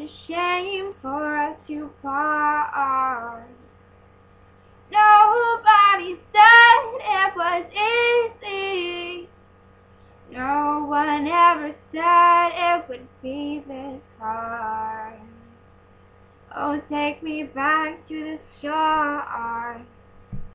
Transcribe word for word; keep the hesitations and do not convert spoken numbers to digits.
a shame for us to part. Nobody said it was easy. No one ever said it would be this hard. Oh, take me back to the start.